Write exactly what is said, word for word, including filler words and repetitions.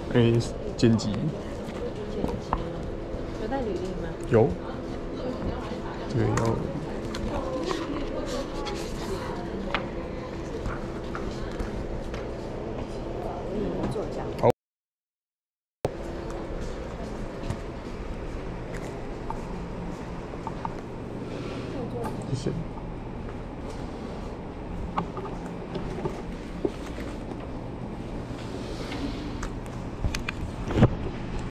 哎，剪辑有带履历吗？ 有，这个要